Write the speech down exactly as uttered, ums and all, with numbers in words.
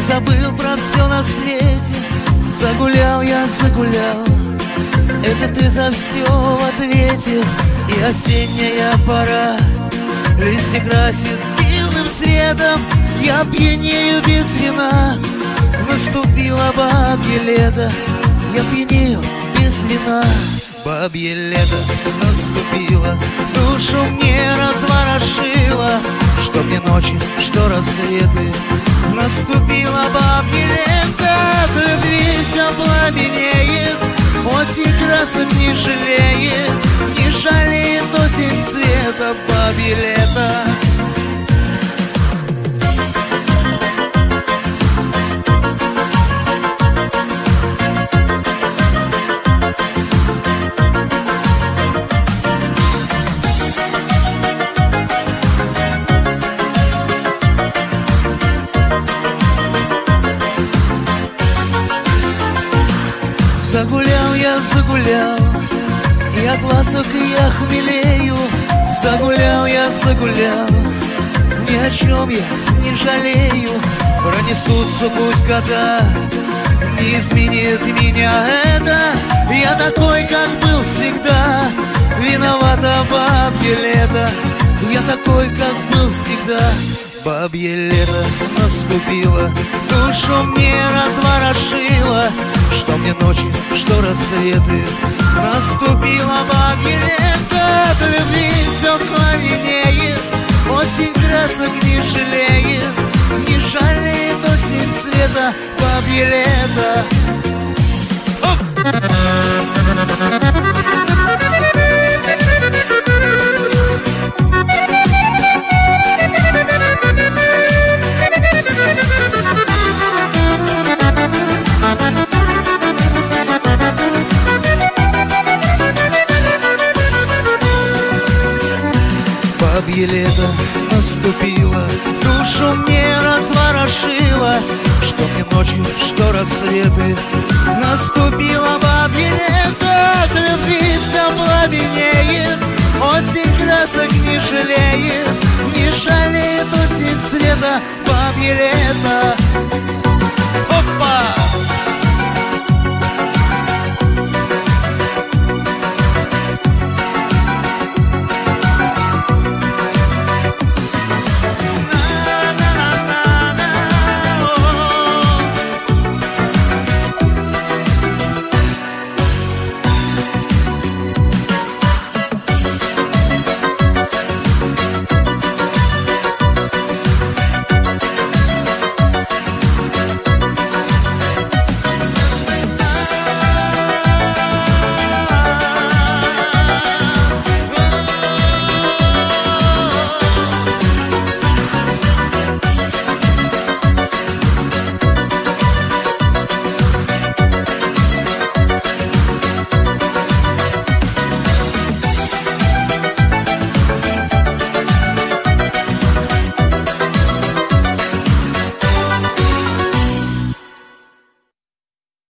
забыл про все на свете. Загулял я, загулял, это ты за все в ответе. И осенняя пора листья красит дивным светом. Я пьянею без вина, наступило бабье лето. Я пьянею без вина, бабье лето наступило. Душу мне разворошило, что мне ночи, что рассветы. Наступило бабье лето, любви все пламенеет. Осень красок не жалеет, не жалеет осень цвета, бабье лето. Загулял я, загулял, и от ласок я хмелею. Загулял я, загулял, ни о чем я не жалею. Пронесутся пусть года, не изменит меня это. Я такой, как был всегда, виновата бабье лето. Я такой, как был всегда, бабье лето наступило. Душу мне разворошило, что мне ночи, что рассветы. Наступило бабье лето, любви все пламенеет. Осень красок не жалеет, не жалеет осень цвета, бабье лето. Бабье лето наступило, душу мне разворошило, что мне ночью, что рассветы. Наступило бабье лето, любви все пламенеет. Осень красок не жалеет, не жалеет осень цвета, бабье лето. Опа!